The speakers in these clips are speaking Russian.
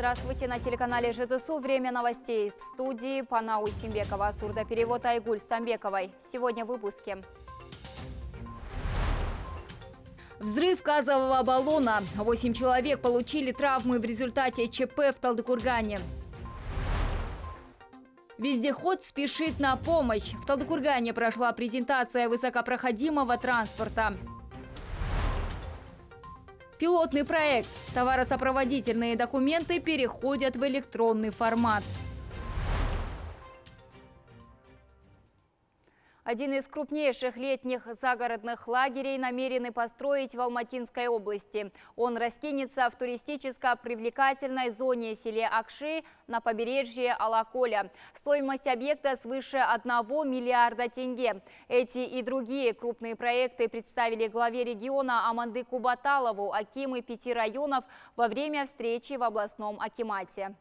Здравствуйте, на телеканале ЖТСУ. Время новостей. В студии Панау Симбекова, сурдоперевод Айгуль Стамбековой. Сегодня в выпуске. Взрыв газового баллона. 8 человек получили травмы в результате ЧП в Талдыкургане. Вездеход спешит на помощь. В Талдыкургане прошла презентация высокопроходимого транспорта. Пилотный проект. Товаросопроводительные документы переходят в электронный формат. Один из крупнейших летних загородных лагерей намерены построить в Алматинской области. Он раскинется в туристическо-привлекательной зоне селе Акши на побережье Алаколя. Стоимость объекта свыше 1 миллиарда тенге. Эти и другие крупные проекты представили главе региона Амандыку Баталову акимы 5 районов во время встречи в областном акимате.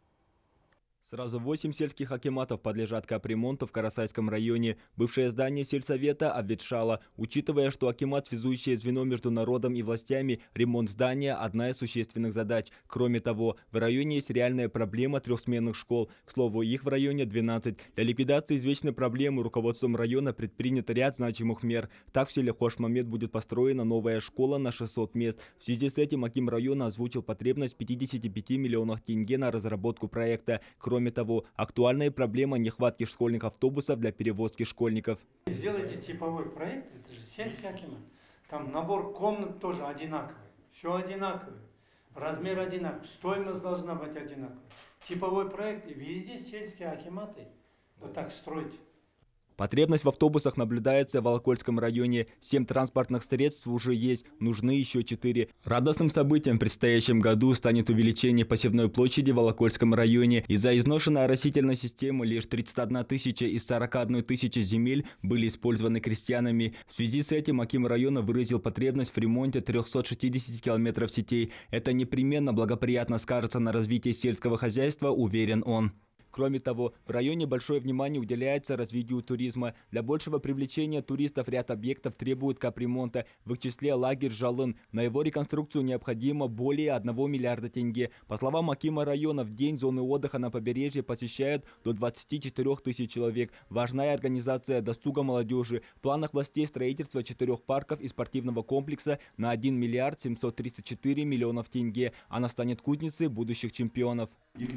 Сразу 8 сельских акиматов подлежат капремонту в Карасайском районе. Бывшее здание сельсовета обветшало. Учитывая, что акимат – связующее звено между народом и властями, ремонт здания – одна из существенных задач. Кроме того, в районе есть реальная проблема трехсменных школ. К слову, их в районе 12. Для ликвидации извечной проблемы руководством района предпринят ряд значимых мер. Так в селе Хошмамед будет построена новая школа на 600 мест. В связи с этим аким района озвучил потребность в 55 миллионах тенге на разработку проекта. Кроме того, актуальная проблема нехватки школьных автобусов для перевозки школьников. Сделайте типовой проект, это же сельский акимат. Там набор комнат тоже одинаковый. Все одинаковое. Размер одинаковый. Стоимость должна быть одинаковой. Типовой проект и везде сельские акиматы вот так строить. Потребность в автобусах наблюдается в Алакольском районе. 7 транспортных средств уже есть, нужны еще 4. Радостным событием в предстоящем году станет увеличение посевной площади в Алакольском районе. Из-за изношенной оросительной системы лишь 31 тысяча из 41 тысячи земель были использованы крестьянами. В связи с этим аким района выразил потребность в ремонте 360 километров сетей. Это непременно благоприятно скажется на развитии сельского хозяйства, уверен он. Кроме того, в районе большое внимание уделяется развитию туризма. Для большего привлечения туристов ряд объектов требует капремонта, в их числе лагерь Жалын. На его реконструкцию необходимо более 1 миллиарда тенге. По словам акима района, в день зоны отдыха на побережье посещают до 24 тысяч человек. Важная организация досуга молодежи. В планах властей строительство 4 парков и спортивного комплекса на 1 миллиард 734 миллионов тенге. Она станет кузницей будущих чемпионов.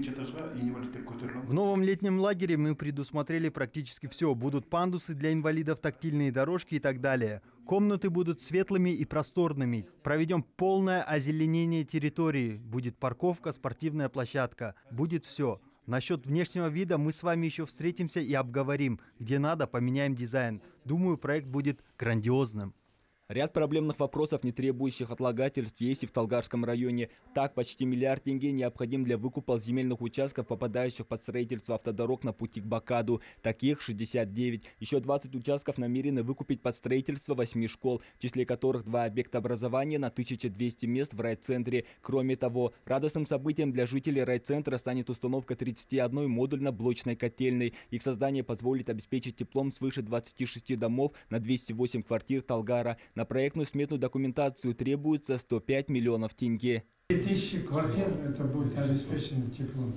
В новом летнем лагере мы предусмотрели практически все. Будут пандусы для инвалидов, тактильные дорожки и так далее. Комнаты будут светлыми и просторными. Проведем полное озеленение территории. Будет парковка, спортивная площадка. Будет все. Насчет внешнего вида мы с вами еще встретимся и обговорим. Где надо, поменяем дизайн. Думаю, проект будет грандиозным. Ряд проблемных вопросов, не требующих отлагательств, есть и в Талгарском районе. Так, почти миллиард тенге необходим для выкупа земельных участков, попадающих под строительство автодорог на пути к Бакаду. Таких 69. Еще 20 участков намерены выкупить под строительство 8 школ, в числе которых 2 объекта образования на 1200 мест в райцентре. Кроме того, радостным событием для жителей райцентра станет установка 31 модульно-блочной котельной. Их создание позволит обеспечить теплом свыше 26 домов на 208 квартир Талгара. На проектную сметную документацию требуется 105 миллионов тенге. 2000 квартир это будет обеспечено теплом.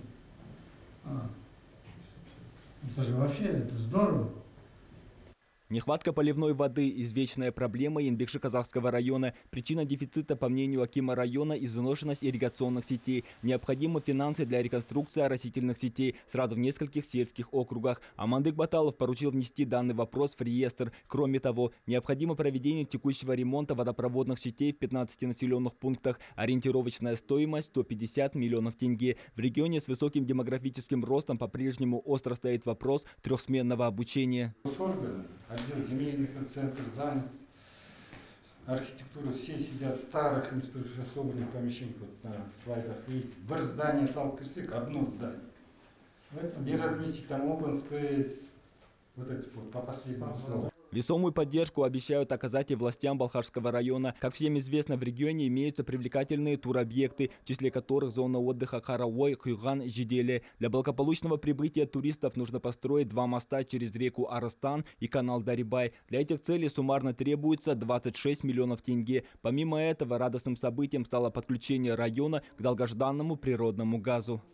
Это же вообще это здорово. Нехватка поливной воды – извечная проблема Янбекши-Казахского района. Причина дефицита, по мнению акима района, изношенность ирригационных сетей. Необходимы финансы для реконструкции оросительных сетей сразу в нескольких сельских округах. Амандык Баталов поручил внести данный вопрос в реестр. Кроме того, необходимо проведение текущего ремонта водопроводных сетей в 15 населенных пунктах. Ориентировочная стоимость – 150 миллионов тенге. В регионе с высоким демографическим ростом по-прежнему остро стоит вопрос трехсменного обучения. Отдел земельных центров занят, архитектура, все сидят в старых приспособленных помещениях, вот на слайдах видите, в здание салкусик, одно здание. И разместить там open space, вот эти вот по последнему слову. Весомую поддержку обещают оказать и властям Балхашского района. Как всем известно, в регионе имеются привлекательные туробъекты, в числе которых зона отдыха Карауой, Кюган, Жиделе. Для благополучного прибытия туристов нужно построить 2 моста через реку Арастан и канал Дарибай. Для этих целей суммарно требуется 26 миллионов тенге. Помимо этого, радостным событием стало подключение района к долгожданному природному газу.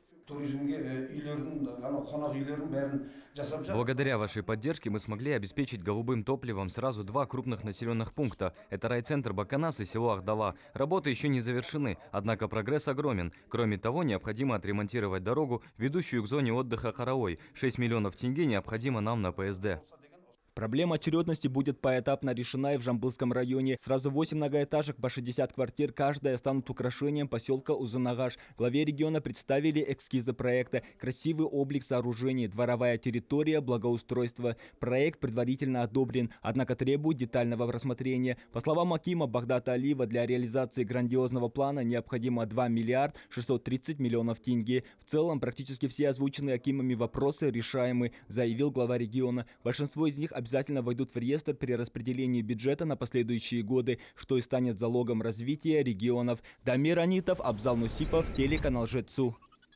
Благодаря вашей поддержке мы смогли обеспечить голубым топливом сразу 2 крупных населенных пункта. Это райцентр Баканас и село Ахдала. Работы еще не завершены, однако прогресс огромен. Кроме того, необходимо отремонтировать дорогу, ведущую к зоне отдыха Карауой. 6 миллионов тенге необходимо нам на ПСД. Проблема очередности будет поэтапно решена и в Жамбылском районе. Сразу 8 многоэтажек по 60 квартир, каждая станут украшением поселка Узунагаш. Главе региона представили эскизы проекта, красивый облик сооружений, дворовая территория, благоустройство. Проект предварительно одобрен, однако требует детального рассмотрения. По словам акима Багдата Алиева, для реализации грандиозного плана необходимо 2 миллиарда 630 миллионов тенге. В целом, практически все озвученные акимами вопросы решаемы, заявил глава региона. Большинство из них обязательно войдут в реестр при распределении бюджета на последующие годы, что и станет залогом развития регионов. Дамир Анитов, Абзал Нусипов, телеканал ЖЭЦУ.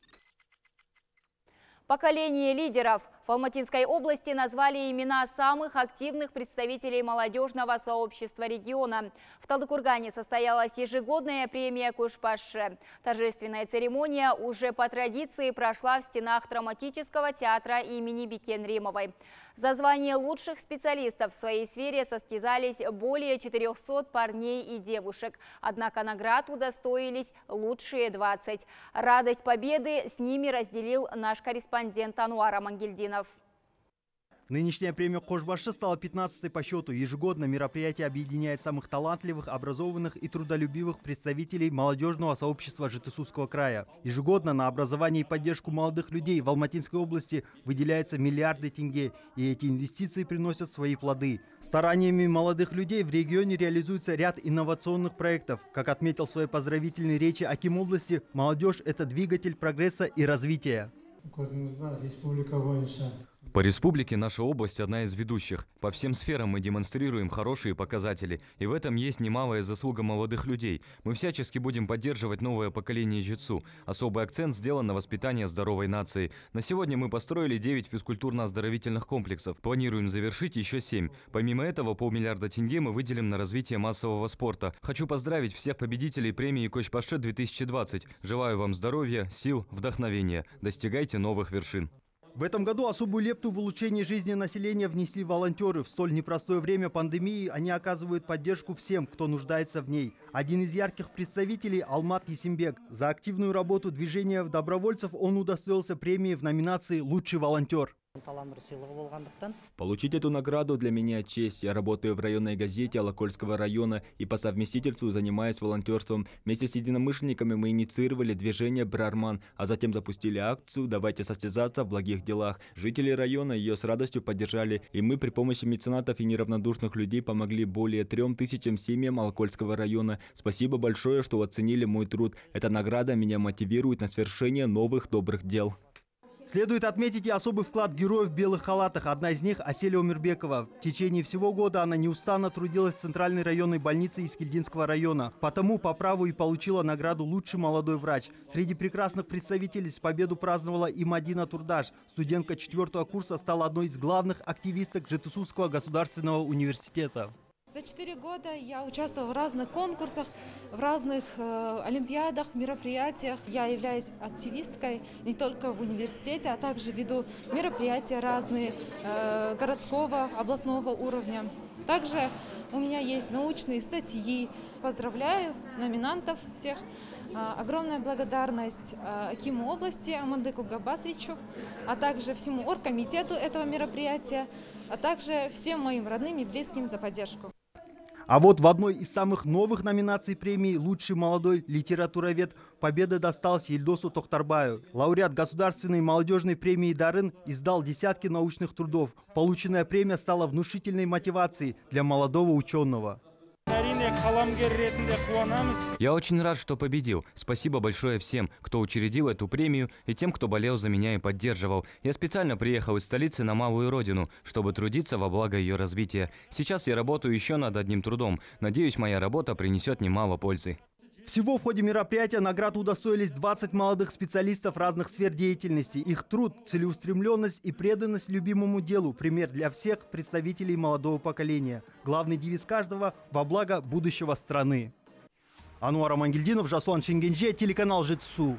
Поколение лидеров. В Алматинской области назвали имена самых активных представителей молодежного сообщества региона. В Талдыкургане состоялась ежегодная премия Кушбасшы. Торжественная церемония уже по традиции прошла в стенах драматического театра имени Бикен Римовой. За звание лучших специалистов в своей сфере состязались более 400 парней и девушек. Однако наград удостоились лучшие 20. Радость победы с ними разделил наш корреспондент Ануар Амангельдинов. Нынешняя премия Кушбасшы стала 15-й по счету. Ежегодно мероприятие объединяет самых талантливых, образованных и трудолюбивых представителей молодежного сообщества Жетысусского края. Ежегодно на образование и поддержку молодых людей в Алматинской области выделяются миллиарды тенге, и эти инвестиции приносят свои плоды. Стараниями молодых людей в регионе реализуется ряд инновационных проектов. Как отметил в своей поздравительной речи аким области, молодежь – это двигатель прогресса и развития. По республике наша область одна из ведущих. По всем сферам мы демонстрируем хорошие показатели. И в этом есть немалая заслуга молодых людей. Мы всячески будем поддерживать новое поколение ЖЭЦУ. Особый акцент сделан на воспитание здоровой нации. На сегодня мы построили 9 физкультурно-оздоровительных комплексов. Планируем завершить еще 7. Помимо этого, 500 миллиарда тенге мы выделим на развитие массового спорта. Хочу поздравить всех победителей премии Кушбасшы 2020. Желаю вам здоровья, сил, вдохновения. Достигайте новых вершин. В этом году особую лепту в улучшение жизни населения внесли волонтеры. В столь непростое время пандемии они оказывают поддержку всем, кто нуждается в ней. Один из ярких представителей – Алмат Есимбек. За активную работу движения добровольцев он удостоился премии в номинации «Лучший волонтер». Получить эту награду для меня честь. Я работаю в районной газете Алакольского района и по совместительству занимаюсь волонтерством. Вместе с единомышленниками мы инициировали движение «Брарман», а затем запустили акцию «Давайте состязаться в благих делах». Жители района ее с радостью поддержали, и мы при помощи меценатов и неравнодушных людей помогли более 3000 семьям Алакольского района. Спасибо большое, что оценили мой труд. Эта награда меня мотивирует на совершение новых добрых дел. Следует отметить и особый вклад героев в белых халатах. Одна из них – Аселя Умирбекова. В течение всего года она неустанно трудилась в Центральной районной больнице Искельдинского района. Потому по праву и получила награду «Лучший молодой врач». Среди прекрасных представителей с победу праздновала и Мадина Турдаш. Студентка 4-го курса стала одной из главных активисток Жетысусского государственного университета. За 4 года я участвовала в разных конкурсах, в разных олимпиадах, мероприятиях. Я являюсь активисткой не только в университете, а также веду мероприятия разные городского, областного уровня. Также у меня есть научные статьи. Поздравляю номинантов всех. Огромная благодарность акиму области Амандыку Габасовичу, а также всему оргкомитету этого мероприятия, а также всем моим родным и близким за поддержку. А вот в одной из самых новых номинаций премии «Лучший молодой литературовед» победа досталась Ельдосу Тохтарбаю. Лауреат государственной молодежной премии «Дарын» издал десятки научных трудов. Полученная премия стала внушительной мотивацией для молодого ученого. Я очень рад, что победил. Спасибо большое всем, кто учредил эту премию, и тем, кто болел за меня и поддерживал. Я специально приехал из столицы на малую родину, чтобы трудиться во благо ее развития. Сейчас я работаю еще над одним трудом. Надеюсь, моя работа принесет немало пользы. Всего в ходе мероприятия наград удостоились 20 молодых специалистов разных сфер деятельности. Их труд, целеустремленность и преданность любимому делу – пример для всех представителей молодого поколения. Главный девиз каждого – во благо будущего страны. Ануар Амангельдинов, Жасулан Шенгенже, телеканал ЖИТСУ.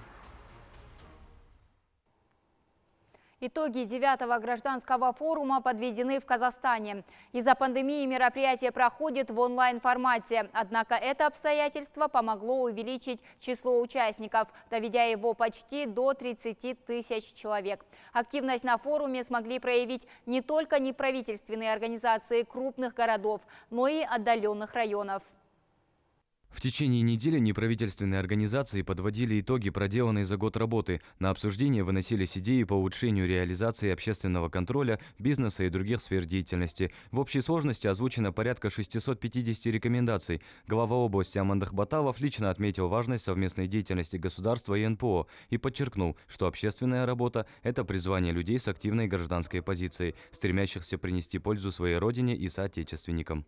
Итоги 9-го гражданского форума подведены в Казахстане. Из-за пандемии мероприятие проходит в онлайн-формате. Однако это обстоятельство помогло увеличить число участников, доведя его почти до 30 тысяч человек. Активность на форуме смогли проявить не только неправительственные организации крупных городов, но и отдаленных районов. В течение недели неправительственные организации подводили итоги проделанной за год работы. На обсуждение выносились идеи по улучшению реализации общественного контроля, бизнеса и других сфер деятельности. В общей сложности озвучено порядка 650 рекомендаций. Глава области Амандах Баталов лично отметил важность совместной деятельности государства и НПО и подчеркнул, что общественная работа – это призвание людей с активной гражданской позицией, стремящихся принести пользу своей родине и соотечественникам.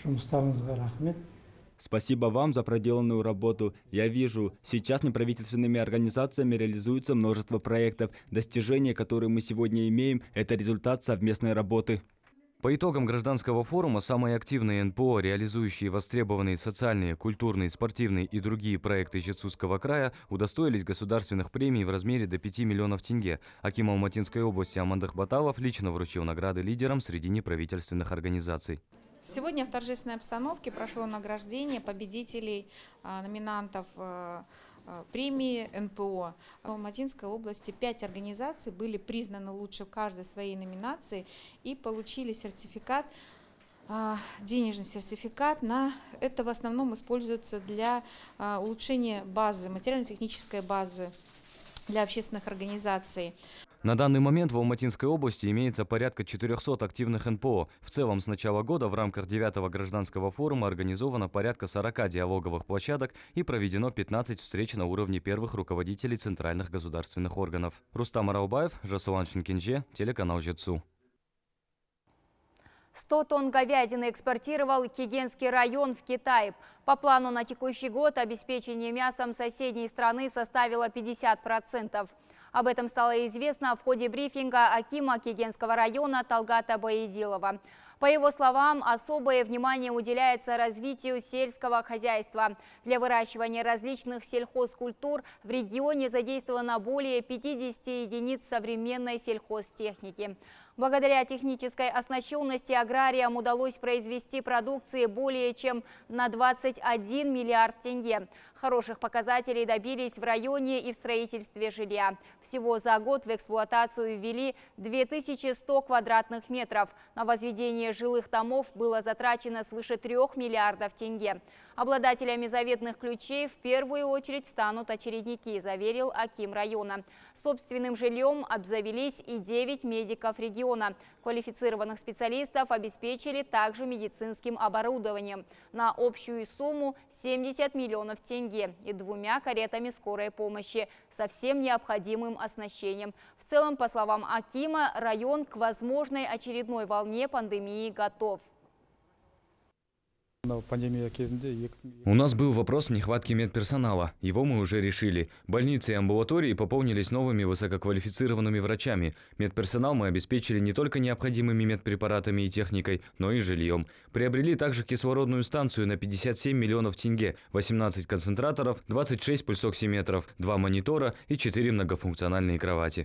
Спасибо вам за проделанную работу. Я вижу, сейчас неправительственными организациями реализуется множество проектов. Достижения, которые мы сегодня имеем, это результат совместной работы. По итогам гражданского форума самые активные НПО, реализующие востребованные социальные, культурные, спортивные и другие проекты Жетсусского края, удостоились государственных премий в размере до 5 миллионов тенге. Аким Алматинской области Амандах Баталов лично вручил награды лидерам среди неправительственных организаций. Сегодня в торжественной обстановке прошло награждение победителей, номинантов премии НПО. В Алматинской области 5 организаций были признаны лучше в каждой своей номинации и получили сертификат, денежный сертификат. Это в основном используется для улучшения базы, материально-технической базы для общественных организаций. На данный момент в Алматинской области имеется порядка 400 активных НПО. В целом с начала года в рамках 9-го гражданского форума организовано порядка 40 диалоговых площадок и проведено 15 встреч на уровне первых руководителей центральных государственных органов. Рустам Аралбаев, Жасулан Шенгенже, телеканал ЖИТСУ. 100 тонн говядины экспортировал Кегенский район в Китай. По плану на текущий год обеспечение мясом соседней страны составило 50%. Об этом стало известно в ходе брифинга акима Кегенского района Талгата Баедилова. По его словам, особое внимание уделяется развитию сельского хозяйства. Для выращивания различных сельхозкультур в регионе задействовано более 50 единиц современной сельхозтехники. Благодаря технической оснащенности аграриям удалось произвести продукции более чем на 21 миллиард тенге. Хороших показателей добились в районе и в строительстве жилья. Всего за год в эксплуатацию ввели 2100 квадратных метров. На возведение жилых домов было затрачено свыше 3 миллиардов тенге. Обладателями заветных ключей в первую очередь станут очередники, заверил аким района. Собственным жильем обзавелись и 9 медиков региона. Квалифицированных специалистов обеспечили также медицинским оборудованием на общую сумму 70 миллионов тенге и 2 каретами скорой помощи со всем необходимым оснащением. В целом, по словам акима, район к возможной очередной волне пандемии готов. У нас был вопрос нехватки медперсонала. Его мы уже решили. Больницы и амбулатории пополнились новыми высококвалифицированными врачами. Медперсонал мы обеспечили не только необходимыми медпрепаратами и техникой, но и жильем. Приобрели также кислородную станцию на 57 миллионов тенге, 18 концентраторов, 26 пульсоксиметров, 2 монитора и 4 многофункциональные кровати.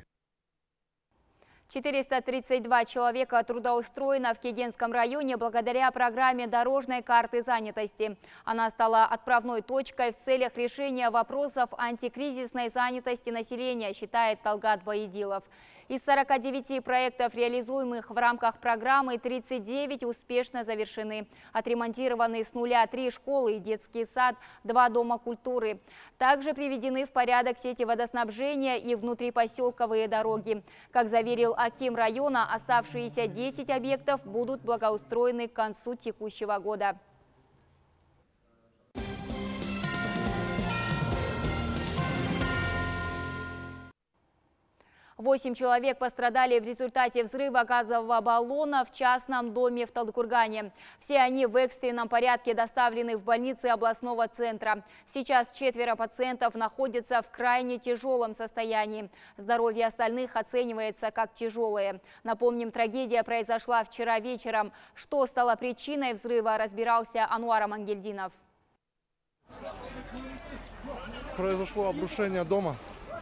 432 человека трудоустроено в Кегенском районе благодаря программе дорожной карты занятости. Она стала отправной точкой в целях решения вопросов антикризисной занятости населения, считает Талгат Баедилов. Из 49 проектов, реализуемых в рамках программы, 39 успешно завершены. Отремонтированы с нуля 3 школы и детский сад, 2 дома культуры. Также приведены в порядок сети водоснабжения и внутрипоселковые дороги. Как заверил аким района, оставшиеся 10 объектов будут благоустроены к концу текущего года. 8 человек пострадали в результате взрыва газового баллона в частном доме в Талдыкургане. Все они в экстренном порядке доставлены в больницы областного центра. Сейчас 4 пациентов находятся в крайне тяжелом состоянии. Здоровье остальных оценивается как тяжелое. Напомним, трагедия произошла вчера вечером. Что стало причиной взрыва, разбирался Ануар Амангельдинов. Произошло обрушение дома.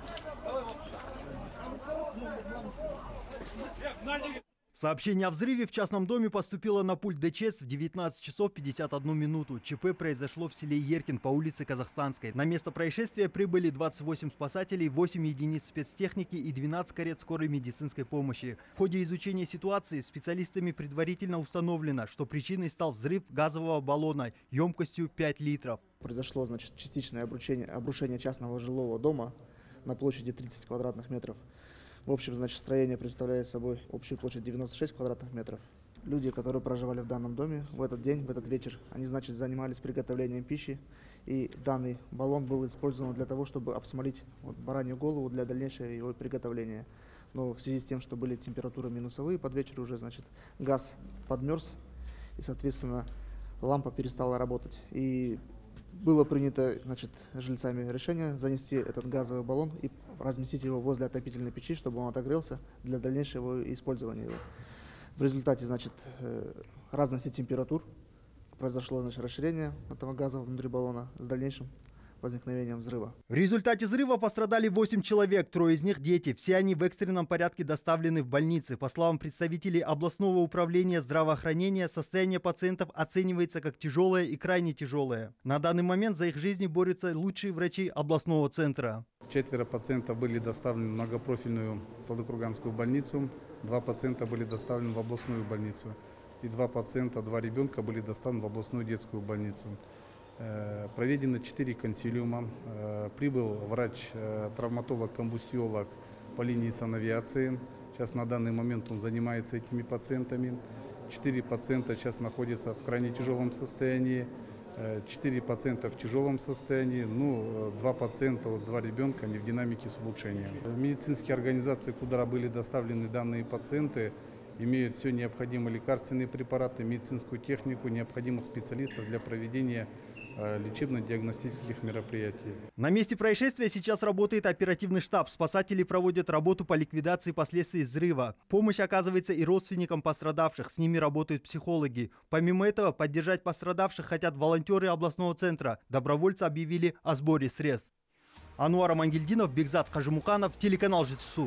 Сообщение о взрыве в частном доме поступило на пульт ДЧС в 19 часов 51 минуту. ЧП произошло в селе Еркин по улице Казахстанской. На место происшествия прибыли 28 спасателей, 8 единиц спецтехники и 12 карет скорой медицинской помощи. В ходе изучения ситуации специалистами предварительно установлено, что причиной стал взрыв газового баллона емкостью 5 литров. Произошло, частичное обрушение частного жилого дома на площади 30 квадратных метров. В общем, строение представляет собой общую площадь 96 квадратных метров. Люди, которые проживали в данном доме в этот день, в этот вечер, они, занимались приготовлением пищи. И данный баллон был использован для того, чтобы обсмолить баранью голову для дальнейшего его приготовления. Но в связи с тем, что были температуры минусовые, под вечер уже, газ подмерз, и, соответственно, лампа перестала работать. И было принято, жильцами решение занести этот газовый баллон и разместить его возле отопительной печи, чтобы он отогрелся для дальнейшего использования его. В результате, разности температур произошло, расширение этого газа внутри баллона с дальнейшим возникновением взрыва. В результате взрыва пострадали 8 человек, 3 из них дети. Все они в экстренном порядке доставлены в больницы. По словам представителей областного управления здравоохранения, состояние пациентов оценивается как тяжелое и крайне тяжелое. На данный момент за их жизни борются лучшие врачи областного центра. 4 пациентов были доставлены в многопрофильную Талдыкурганскую больницу, 2 пациента были доставлены в областную больницу и 2 пациента, 2 ребенка были доставлены в областную детскую больницу. Проведено 4 консилиума, прибыл врач-травматолог-комбустиолог по линии санавиации. Сейчас на данный момент он занимается этими пациентами. 4 пациента сейчас находятся в крайне тяжелом состоянии, 4 пациента в тяжелом состоянии, 2 пациента, 2 ребенка, они в динамике с улучшением. Медицинские организации, куда были доставлены данные пациенты, имеют все необходимые лекарственные препараты, медицинскую технику, необходимых специалистов для проведения лечебно-диагностических мероприятий. На месте происшествия сейчас работает оперативный штаб. Спасатели проводят работу по ликвидации последствий взрыва. Помощь оказывается и родственникам пострадавших. С ними работают психологи. Помимо этого, поддержать пострадавших хотят волонтеры областного центра. Добровольцы объявили о сборе средств. Ануар Амангельдинов, Бекзат Хажимуканов, телеканал ЖТСУ.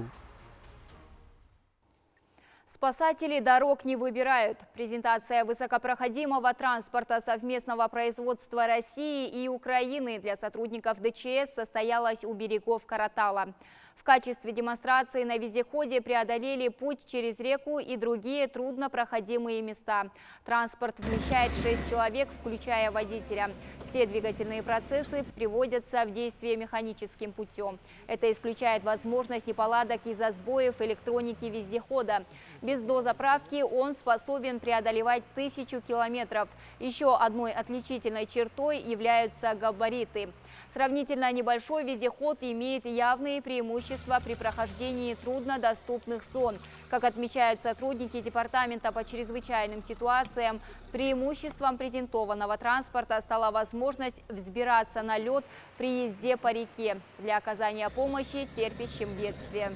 Спасатели дорог не выбирают. Презентация высокопроходимого транспорта совместного производства России и Украины для сотрудников ДЧС состоялась у берегов Каратала. В качестве демонстрации на вездеходе преодолели путь через реку и другие труднопроходимые места. Транспорт вмещает 6 человек, включая водителя. Все двигательные процессы приводятся в действие механическим путем. Это исключает возможность неполадок из-за сбоев электроники вездехода. Без дозаправки он способен преодолевать 1000 километров. Еще одной отличительной чертой являются габариты. Сравнительно небольшой вездеход имеет явные преимущества при прохождении труднодоступных зон. Как отмечают сотрудники Департамента по чрезвычайным ситуациям, преимуществом презентованного транспорта стала возможность взбираться на лед при езде по реке для оказания помощи терпящим бедствие.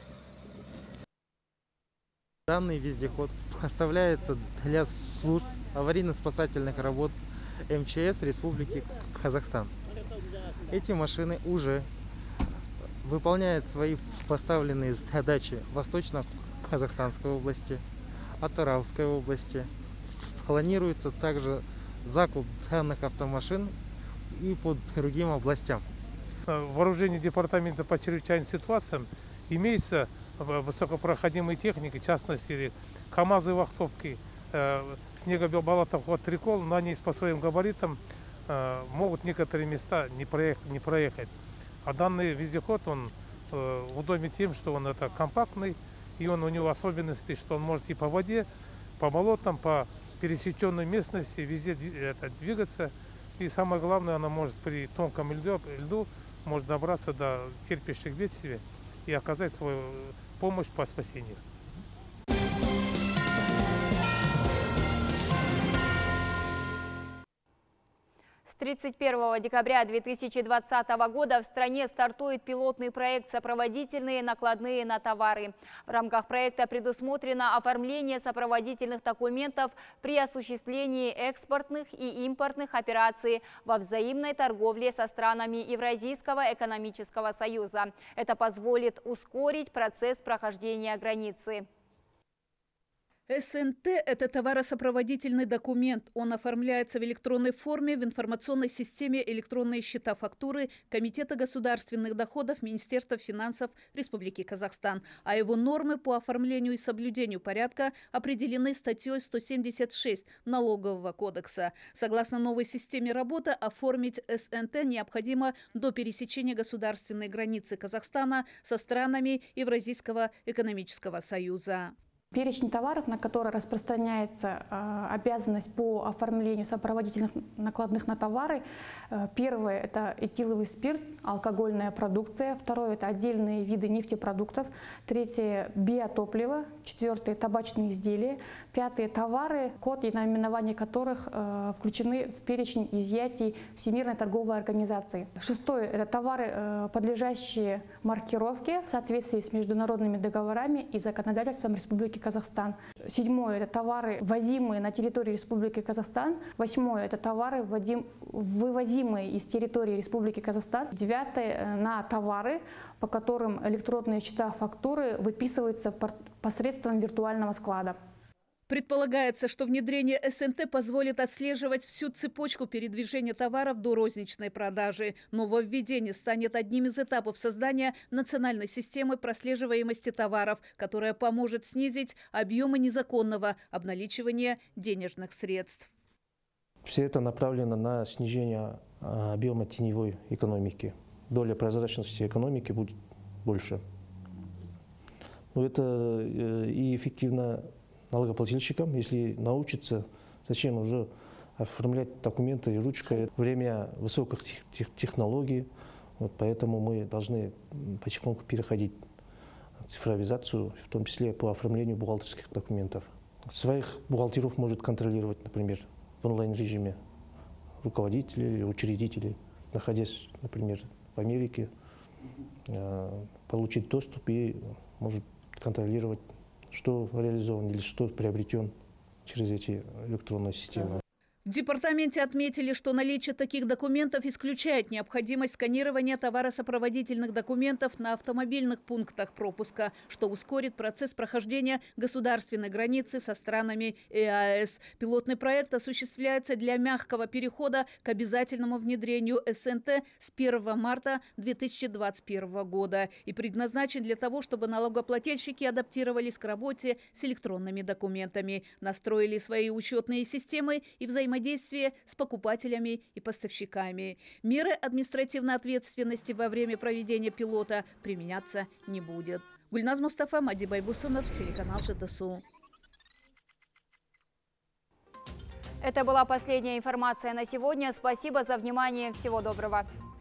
Данный вездеход поставляется для служб аварийно-спасательных работ МЧС Республики Казахстан. Эти машины уже выполняют свои поставленные задачи в Восточно-Казахстанской области, Атырауской области. Планируется также закуп данных автомашин и по другим областям. В вооружении Департамента по чрезвычайным ситуациям имеется высокопроходимые техники, в частности КАМАЗы, вахтовки, снегоболотов, трикол, но они по своим габаритам могут некоторые места не проехать. А данный вездеход, он удобен тем, что он компактный, и у него особенности, что он может и по воде, по болотам, по пересеченной местности везде двигаться. И самое главное, она может при тонком льду может добраться до терпящих бедствий и оказать свою помощь по спасению. С 31 декабря 2020 года в стране стартует пилотный проект «Сопроводительные накладные на товары». В рамках проекта предусмотрено оформление сопроводительных документов при осуществлении экспортных и импортных операций во взаимной торговле со странами Евразийского экономического союза. Это позволит ускорить процесс прохождения границы. СНТ – это товаросопроводительный документ. Он оформляется в электронной форме в информационной системе «Электронные счета фактуры» Комитета государственных доходов Министерства финансов Республики Казахстан. А его нормы по оформлению и соблюдению порядка определены статьей 176 Налогового кодекса. Согласно новой системе работы, оформить СНТ необходимо до пересечения государственной границы Казахстана со странами Евразийского экономического союза. Перечень товаров, на которые распространяется обязанность по оформлению сопроводительных накладных на товары. Первое – это этиловый спирт, алкогольная продукция. Второе – это отдельные виды нефтепродуктов. Третье – биотопливо. Четвертое – табачные изделия. Пятое – товары, код и наименование которых включены в перечень изъятий Всемирной торговой организации. Шестое – это товары, подлежащие маркировке в соответствии с международными договорами и законодательством Республики Казахстан. Седьмое – это товары, ввозимые на территории Республики Казахстан. Восьмое – это товары, вывозимые из территории Республики Казахстан. Девятое – на товары, по которым электронные счета фактуры выписываются посредством виртуального склада. Предполагается, что внедрение СНТ позволит отслеживать всю цепочку передвижения товаров до розничной продажи. Нововведение станет одним из этапов создания национальной системы прослеживаемости товаров, которая поможет снизить объемы незаконного обналичивания денежных средств. Все это направлено на снижение объема теневой экономики. Доля прозрачности экономики будет больше. Но это и эффективно налогоплательщикам, если научиться, зачем уже оформлять документы ручкой. Время высоких технологий, поэтому мы должны потихоньку переходить в цифровизацию, в том числе по оформлению бухгалтерских документов. Своих бухгалтеров может контролировать, например, в онлайн-режиме руководители или учредители, находясь, например, в Америке, получить доступ и может контролировать, что реализован или что приобретен через эти электронные системы. В департаменте отметили, что наличие таких документов исключает необходимость сканирования товаросопроводительных документов на автомобильных пунктах пропуска, что ускорит процесс прохождения государственной границы со странами ЕАЭС. Пилотный проект осуществляется для мягкого перехода к обязательному внедрению СНТ с 1 марта 2021 года и предназначен для того, чтобы налогоплательщики адаптировались к работе с электронными документами, настроили свои учетные системы и взаимодействие с покупателями и поставщиками. Меры административной ответственности во время проведения пилота применяться не будет. Гульназ Мустафа, Мади Байбусунов, телеканал ЖТСУ. Это была последняя информация на сегодня. Спасибо за внимание. Всего доброго.